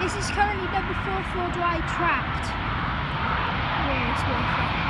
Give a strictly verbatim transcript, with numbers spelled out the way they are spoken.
This is currently number four four dry trapped. Yeah, it's worth it.